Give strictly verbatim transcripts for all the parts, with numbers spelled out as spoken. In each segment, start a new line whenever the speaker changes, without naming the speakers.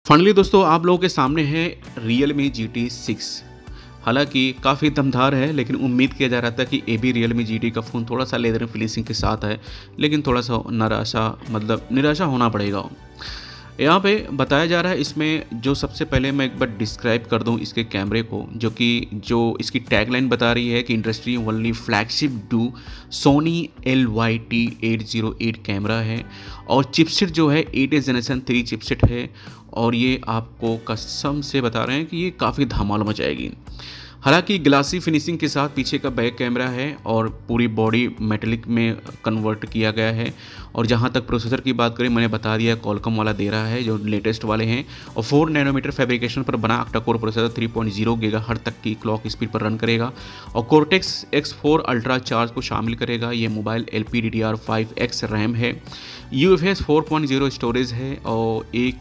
Finally दोस्तों आप लोगों के सामने है Realme जी टी सिक्स। हालांकि काफ़ी दमदार है, लेकिन उम्मीद किया जा रहा था कि ये भी Realme जी टी का फ़ोन थोड़ा सा लेदर फिनिशिंग के साथ है, लेकिन थोड़ा सा निराशा मतलब निराशा होना पड़ेगा। यहाँ पे बताया जा रहा है इसमें जो सबसे पहले मैं एक बार डिस्क्राइब कर दूँ इसके कैमरे को, जो कि जो इसकी टैगलाइन बता रही है कि industry only flagship do Sony L Y T eight zero eight camera है और चिपसेट जो है एट जनरेशन थ्री चिपसेट है। और ये आपको कसम से बता रहे हैं कि ये काफ़ी धमाल मचाएगी। हालांकि ग्लासी फिनिशिंग के साथ पीछे का बैक कैमरा है और पूरी बॉडी मेटेलिक में कन्वर्ट किया गया है। और जहां तक प्रोसेसर की बात करें, मैंने बता दिया क्वालकॉम वाला दे रहा है जो लेटेस्ट वाले हैं, और फोर नैनोमीटर फैब्रिकेशन पर बना octa core processor three point zero gigahertz तक की क्लॉक स्पीड पर रन करेगा और Cortex X four ultra charge को शामिल करेगा। ये mobile L P D D R five X RAM है, U F S four point zero storage है और एक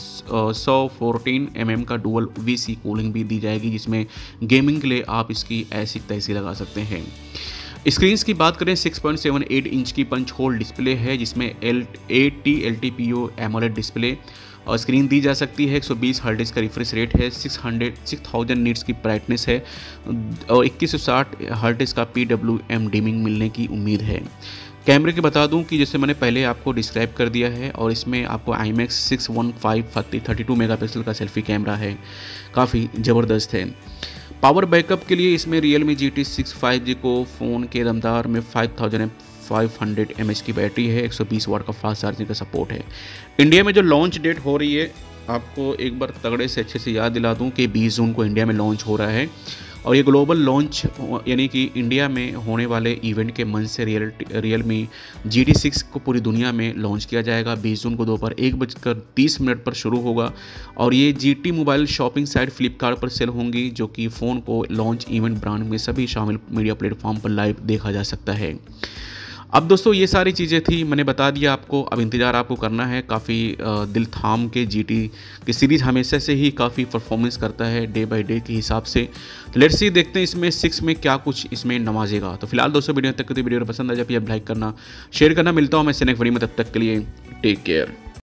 सौ फोर्टीन एम एम का डुअल वी सी कूलिंग भी दी जाएगी, जिसमें गेमिंग के लिए आप इसकी ऐसी तैसी लगा सकते हैं। स्क्रीन्स की बात करें, six point seven eight inch की पंच होल डिस्प्ले है, जिसमें L eighty L T P O AMOLED display और स्क्रीन दी जा सकती है। एक सौ बीस हर्ट्ज का रिफ्रेश रेट है, six hundred six thousand nits की ब्राइटनेस है और इक्कीस सौ साठ हर्ट्ज का पी डब्ल्यू एम डिमिंग मिलने की उम्मीद है। कैमरे की बता दूं कि जैसे मैंने पहले आपको डिस्क्राइब कर दिया है, और इसमें आपको I M X six one five thirty two megapixel का सेल्फी कैमरा है, काफ़ी ज़बरदस्त है। पावर बैकअप के लिए इसमें Realme G T six five G को फ़ोन के दमदार में five thousand five hundred M H की बैटरी है, एक सौ बीस वाट का फास्ट चार्जिंग का सपोर्ट है। इंडिया में जो लॉन्च डेट हो रही है, आपको एक बार तगड़े से अच्छे से याद दिला दूं कि बीस जून को इंडिया में लॉन्च हो रहा है और ये ग्लोबल लॉन्च यानी कि इंडिया में होने वाले इवेंट के मंच से रियल Realme जी टी सिक्स को पूरी दुनिया में लॉन्च किया जाएगा। बीस जून को दोपहर एक बजकर तीस मिनट पर शुरू होगा और ये G T mobile shopping site Flipkart पर सेल होंगी, जो कि फ़ोन को लॉन्च इवेंट ब्रांड में सभी शामिल मीडिया प्लेटफॉर्म पर लाइव देखा जा सकता है। अब दोस्तों ये सारी चीज़ें थी, मैंने बता दिया आपको। अब इंतज़ार आपको करना है। काफ़ी दिल थाम के जी टी की सीरीज़ हमेशा से ही काफ़ी परफॉर्मेंस करता है डे बाय डे के हिसाब से। लेट्स सी, देखते हैं इसमें सिक्स में क्या कुछ इसमें नवाजेगा। तो फिलहाल दोस्तों वीडियो तक तो वीडियो पसंद आ जाए, आप लाइक करना, शेयर करना। मिलता हूँ मैं नेक्स्ट वीडियो में, तब तक के लिए टेक केयर।